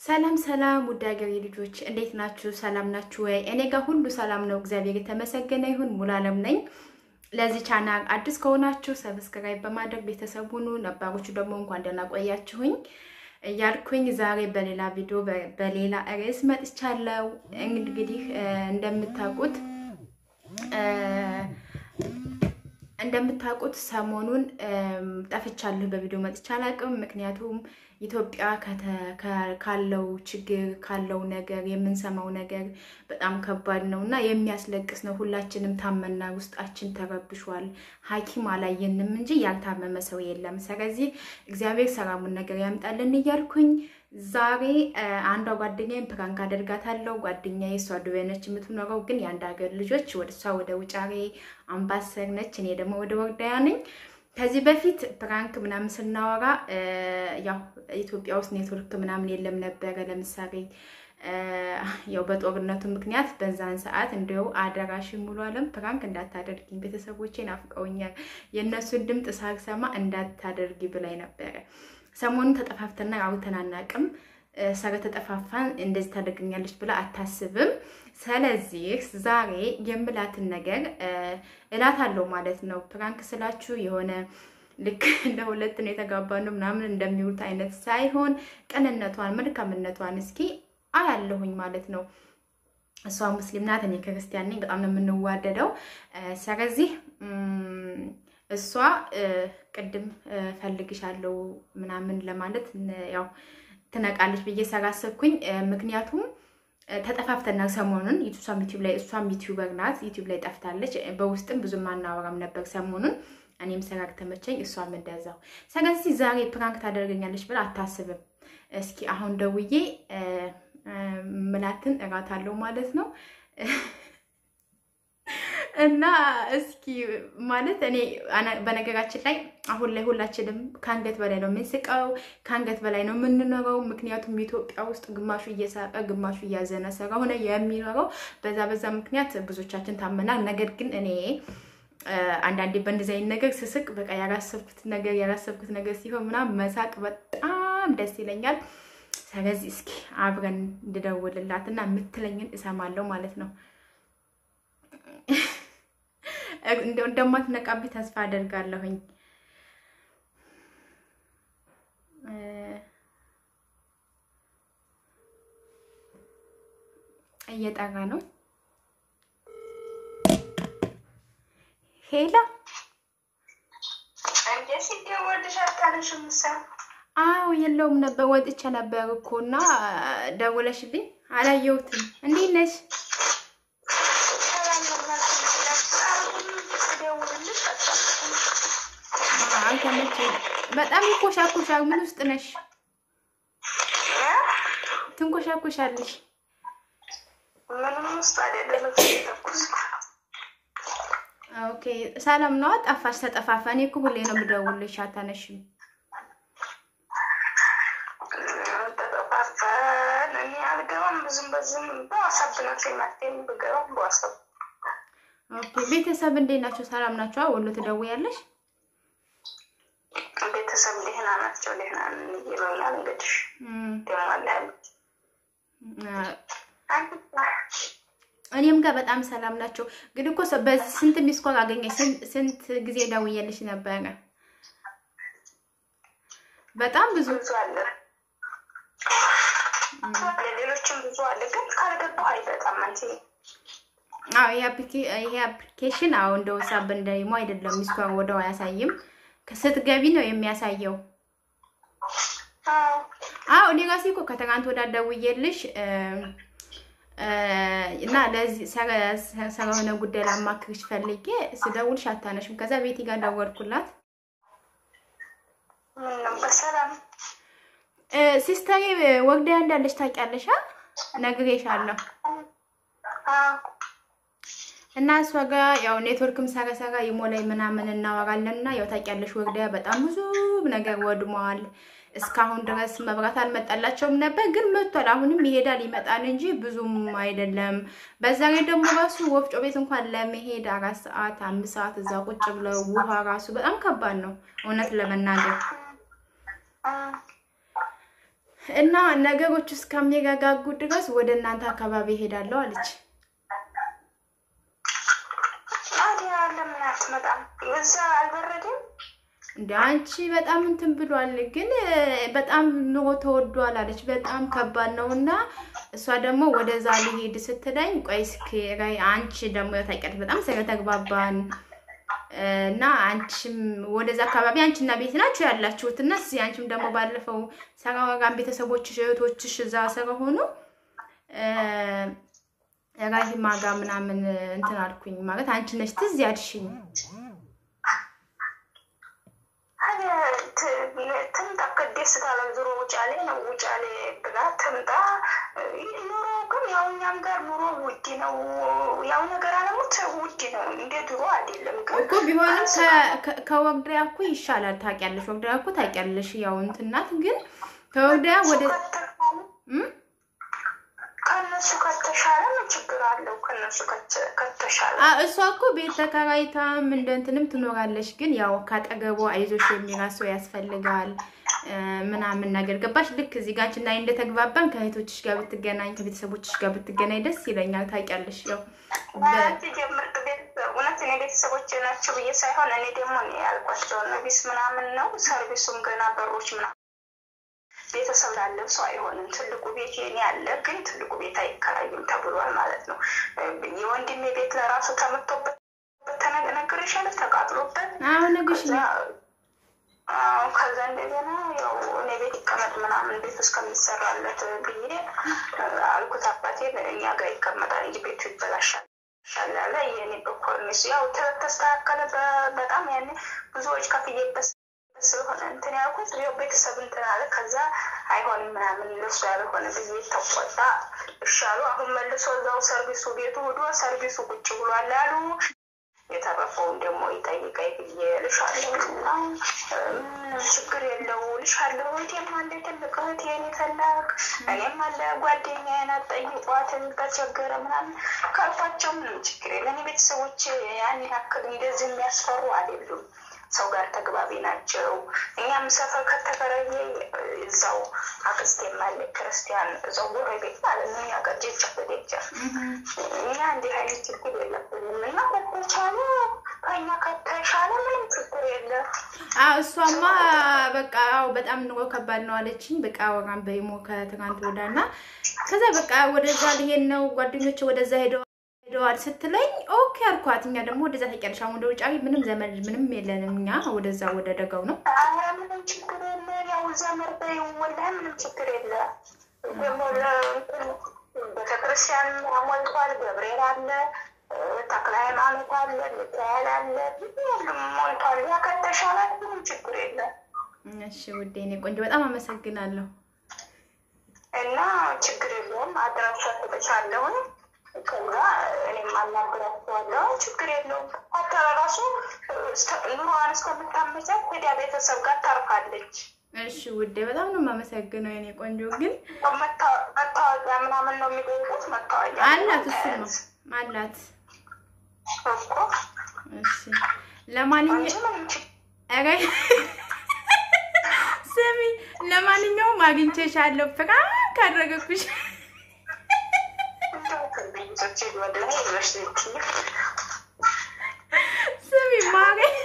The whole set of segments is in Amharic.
ሰላም ሰላም ውድ ሀገሬ ልጆች እንዴት ናችሁ? ሰላም ናችሁ ወይ? እኔ ጋር ሁሉ ሰላም ነው፣ እግዚአብሔር የተመሰገነ ይሁን። ሙሉዓለም ነኝ። ለዚህ ቻናል አዲስ ከሆናችሁ ሰብስክራይብ በማድረግ ቤተሰብ ሁኑ። ነባሮቹ ደግሞ እንኳን ደህና ቆያችሁኝ እያልኩኝ ዛሬ በሌላ ቪዲዮ በሌላ ርዕስ መጥቻለሁ። እንግዲህ እንደምታውቁት ሰሞኑን ጠፍቻለሁ፣ በቪዲዮ መጥቻለሁ። ምክንያቱም ኢትዮጵያ ካለው ችግር ካለው ነገር የምንሰማው ነገር በጣም ከባድ ነውና የሚያስለቅስ ነው። ሁላችንም ታመና ውስጣችን ተረብሿል። ሐኪም አላየንም እንጂ ያልታመመ ሰው የለም። ስለዚህ እግዚአብሔር ሰላሙን ነገር ያምጣልን እያልኩኝ ዛሬ አንዷ ጓደኛዬን ፕራንክ አደርጋታለሁ። ጓደኛዬ እሷ ዱባይ ነች የምትኖረው፣ ግን የአንድ ሀገር ልጆች እሷ ወደ ውጫሬ አምባሰል ነች፣ እኔ ደግሞ ወደ ወርዳያ ነኝ። ከዚህ በፊት ፕራንክ ምናምን ስናወራ ያው ኢትዮጵያ ውስጥ ኔትወርክ ምናምን የለም ነበረ። ለምሳሌ ያው በጦርነቱ ምክንያት በዛን ሰዓት እንደው አደራሽን ሙሉዓለም ፕራንክ እንዳታደርጊኝ፣ ቤተሰቦቼ ናፍቀውኛል፣ የእነሱን ድምፅ ሳልሰማ እንዳታደርጊ ብላኝ ነበረ። ሰሞኑን ተጠፋፍተና አውርተን አናውቅም። ተጠፋፋን እንደዚህ ታደርገኛለች ብላ አታስብም። ስለዚህ ዛሬ የምላትን ነገር እላታለሁ ማለት ነው። ፕራንክ ስላችሁ የሆነ ልክ ለሁለት ነው የተጋባነው ምናምን እንደሚውት አይነት ሳይሆን ቅንነቷን መልካምነቷን እስኪ አያለሁኝ ማለት ነው። እሷ ሙስሊም ናት፣ እኔ ክርስቲያን ነኝ። በጣም ነው የምንዋደደው። ስለዚህ እሷ ቅድም ፈልግሻለሁ ምናምን ለማለት ያው ትነቃለች ብዬ ሰራሰብኩኝ። ምክንያቱም ተጠፋፍተና ሰሞኑን ዩቲዩብ ላይ እሷም ዩቲዩበር ናት፣ ዩቲዩብ ላይ ጠፍታለች። በውስጥም ብዙም አናወራም ነበር ሰሞኑን። እኔም ሰራግ ተመቸኝ፣ እሷም እንደዛው። ስለዚህ ዛሬ ፕራንክ ታደርገኛለች ብላ አታስብም። እስኪ አሁን ደውዬ ምላትን እራታለሁ ማለት ነው። እና እስኪ ማለት እኔ በነገራችን ላይ አሁን ላይ ሁላችንም ካንገት በላይ ነው የምንስቀው፣ ካንገት በላይ ነው የምንኖረው። ምክንያቱም ኢትዮጵያ ውስጥ ግማሹ እየሳቀ ግማሹ እያዘነ ስለሆነ የሚኖረው በዛ ምክንያት ብዙዎቻችን ታመናል። ነገር ግን እኔ አንዳንዴ በእንደዚህ አይነት ነገር ስስቅ በቃ ያላሰብኩት ነገር ሲሆን ምናምን መሳቅ በጣም ደስ ይለኛል። ስለዚህ እስኪ አብረን እንድደውልላትና የምትለኝን እሰማለሁ ማለት ነው። እንደማትነቃብኝ ተስፋ አደርጋለሁኝ። እየጠራ ነው። ሄላ አንጀሲ ደወልሽ አታነሽም? አዎ የለውም ነበር፣ ወጥቼ ነበር እኮና ደውለሽልኝ አላየሁትም። እንዴት ነሽ? በጣም ይኮሻኮሻል። ምን ውስጥ ነሽ? ትንኮሻኮሻለሽ። ምንም ውስጥ አይደለም። ኦኬ ሰላም ነው። ጠፋሽ፣ ተጠፋፋን። እኔ እኮ ሁሌ ነው የምደውልልሽ አታነሽም። ተጠፋፋን። እኔ አልገባም ብዙም በዋሳብነት ለማስተን ብገባም በዋሳብ። ኦኬ ቤተሰብ እንዴት ናቸው? ሰላም ናቸው? ወሎ ትደውያለሽ? ቤተሰብ ደህና ናቸው፣ ደህና ይሉኛል። እንግዲህ ደግሞ አላል እኔም ጋር በጣም ሰላም ናቸው። ግን እኮ በዚህ ስንት ሚስኮል አገኘሽ? ስንት ጊዜ ደውዬልሽ ነበረ? በጣም ብዙ አለ፣ ሌሎችም ብዙ አለ። ግን ካልገባሁ አይበጣም አንቺ። አዎ ይሄ አፕሊኬሽን አዎ እንደው ሳብ እንደይሞ አይደለም፣ ሚስኮል ወደው አያሳይም። ስትገቢ ነው የሚያሳየው። አዎ እኔ ራሴ እኮ ከትናንት ወዲያ ደውዬልሽ እና ለዚህ ስለሆነ ጉዳይ ላማክርሽ ፈልጌ ስደውልሽ አታነሽም። ከዛ ቤቲ ጋር ደወልኩላት። በሰላም ሲስተሪ ወርዳያ እንዳለሽ ታውቂያለሽ? ነግሬሻለሁ። እና እሷ ጋር ያው ኔትወርክም ሰራ ይሞላይ ምናምን እናወራለንና ያው ታውቂያለሽ ወርዳያ በጣም ብዙ ነገር ወድሟል። እስካሁን ድረስ መብራት አልመጣላቸውም ነበር፣ ግን መጥቷል። አሁንም ይሄዳል ይመጣል እንጂ ብዙም አይደለም። በዛ ላይ ደግሞ ራሱ ወፍጮ ቤት እንኳን ለመሄድ 4 ሰዓት 5 ሰዓት እዛ ቁጭ ብለው ውሃ ራሱ በጣም ከባድ ነው እውነት ለመናገር። እና ነገሮች እስከሚረጋጉ ድረስ ወደ እናንተ አካባቢ ሄዳለሁ አለች። አዲያ ለምን አትመጣም? እዛ አልበረደም እንደ አንቺ በጣም እንትን ብሏል፣ ግን በጣም ኑሮ ተወዷል አለች። በጣም ከባድ ነውና እሷ ደግሞ ወደዛ ሊሄድ ስትለኝ ቆይ እስኪ አንቺ ደግሞ ታውቂያለሽ በጣም ስለተግባባን እና አንቺም ወደዛ አካባቢ አንቺና ቤት ናችሁ ያላችሁት እና አንቺም ደግሞ ባለፈው ሰራዋጋን ቤተሰቦችሽ እህቶችሽ እዛ ስለሆኑ ራሂማ ጋር ምናምን እንትን አልኩኝ ማለት አንቺ ነሽ ትዝ ያልሽኝ። ትምጣ ከደስ ታለ ዙሮ ውጫሌ ነው ውጫሌ ብላ ትምጣ። ኑሮ ግን ያው እኛም ጋር ኑሮ ውድ ነው። ያው ነገር አለሙት ውድ ነው እንደ ድሮ አይደለም። ግን እኮ ቢሆንም ከወግድያ እኮ ይሻላል ታውቂያለሽ። ወግድያ እኮ ታውቂያለሽ ያው እንትናት ግን ከወግድያ ወደ ከነሱ ከተሻለ ምን ችግር አለው? ከነሱ ከተሻለ እሷ እኮ ቤት ተከራይታም እንደ እንትንም ትኖራለሽ። ግን ያው ካጠገቡ አይዞሽ የሚራሰው ያስፈልጋል ምናምን ነገር ገባሽ? ልክ እዚህ ጋር እና እንደተግባባን ከእህቶችሽ ጋር ብትገናኝ ከቤተሰቦችሽ ጋር ብትገናኝ ደስ ይለኛል። ታውቂያለሽ ያው በጀምርት ቤት እውነት እኔ ቤተሰቦቼ ናቸው ብዬ ሳይሆን እኔ ደግሞ ያልኳቸው ነቢስ ምናምን ነው። ሰርቪሱም ገና በሮች ምናምን ቤተሰብ ላለው ሰው አይሆንም። ትልቁ ቤት የኔ ያለ ግን ትልቁ ቤት አይከራይም ተብሏል ማለት ነው። የወንድሜ ቤት ለራሱ ተመቶበት ተነግረሻል ተቃጥሎበት ነገሽ ከዛ እንደገና ያው እኔ ቤት ይቀመጥ ምናምን ቤት እስከሚሰራለት ብዬ አልኩት አባቴን እኛ ጋር ይቀመጣል እንጂ ቤቱ ይበላሻል ሻላላ የኔ በኮርኒስ ያው ተስተካከለ። በጣም ያኔ ብዙዎች ከፍዬበት ስለሆነ እንትን ያልኩት ያው ቤተሰብ እንትን አለ። ከዛ አይሆንም ምናምን ለሱ ያልሆነ ብዬ ተቆጣ። እሻሉ አሁን መልሶ እዛው ሰርቪሱ ቤቱ ሄዶ ሰርቪሱ ቁጭ ብሏል አሉ። የተረፈውን ደግሞ ይጠይቀኝ ብዬ ልሻለሁ እና ችግር የለው ልሻለሁ። እህቴም አለ ትልቅ እህቴን የፈለግ እኔም አለ ጓደኛዬን አትጠይቋትን በቸገረ ምናምን ካልኳቸው ምንም ችግር የለም። ቤተሰቦች ያን ያክል እንደዚህ የሚያስፈሩ አይደሉም። ሰው ጋር ተግባቢ ናቸው። እኛም ሰፈር ከተከራየ እዛው አክስቴ ማለት ክርስቲያን እዛው ጎረቤት ማለት ነው። እኛ ጋር ደጃፍ እኛ እንዲህ አይነት ችግር የለብንም እና ከተቻለ ከእኛ ከተሻለ ምንም ችግር የለም። እሷማ በቃ በጣም ኑሮ ከባድ ነው አለችኝ። በቃ ወራን በይሞ ከትናንት ወዳና ከዛ በቃ ወደዛ ልሄድ ነው ጓደኞቼ ወደዛ ሄደዋል ስትለኝ ኦኬ አልኳት። እኛ ደግሞ ወደዛ ተቀርሻ ወደ ውጫዊ ምንም ዘመድ ምንም የለንም። እኛ ወደዛ ወደ ደጋው ነው። ምንም ችግር የለም። ያው ዘመድ በይወልዳ ምንም ችግር የለም። ቤተክርስቲያን ሞልቷል። ገብርኤል አለ፣ ተክለ ሃይማኖት አለ፣ ሚካኤል አለ፣ ሁሉም ሞልቷል። ያከተሻላት ምንም ችግር የለም። እሺ ውዴ እኔ ቆንጆ በጣም አመሰግናለሁ። እና ችግር የለውም። አድራሻ ተበቻለሁ ከዛ እኔም አናግራቸዋለሁ። ችግር የለውም። አተራራሱ ኑሮዋን እስከምታመቻት ሄዳ ቤተሰብ ጋር ታርፋለች። እሺ ውዴ በጣም ነው የማመሰግነው የኔ ቆንጆ። ግን መታወቂያ ምናምን ነው የሚጠይቁት። መታወቂያ አላት እሱ ነው አላት እኮ። እሺ ለማንኛውም ስሚ ለማንኛውም አግኝቼሻለሁ። ፍራንክ አደረግኩሽ። ስሚ ማገኝ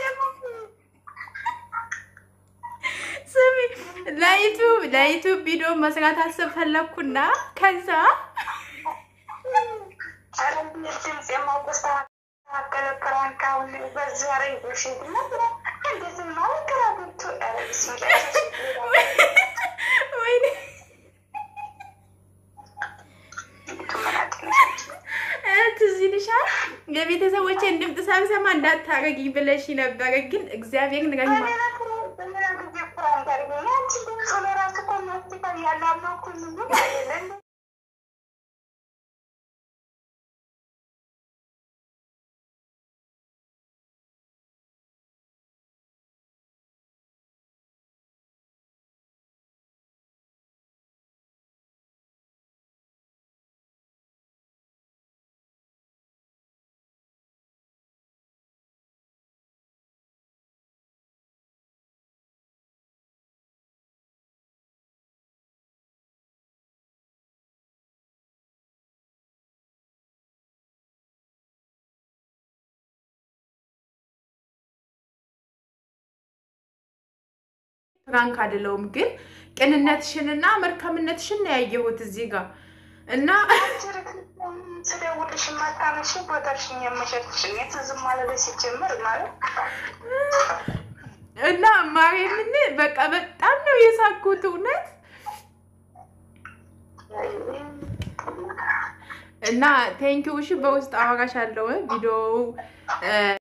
ስሚ ለዩቲዩብ ቪዲዮ መስራት አስፈለኩና ከዛ የቤተሰቦቼን ድምፅ ሳልሰማ እንዳታረጊ ብለሽ ነበር። ግን እግዚአብሔር ንገሪማ ፍራንክ አይደለም ግን ቅንነትሽንና መልካምነትሽን ነው ያየሁት እዚህ ጋር እና ስለውልሽ ማታነሽ ቦታሽን የመሸጥሽ የትዝም ማለት ሲጀምር ማለት እና ማርያምን በቃ በጣም ነው የሳኩት እውነት እና ቴንኪው እሺ በውስጥ አወራሻለሁ ቪዲዮ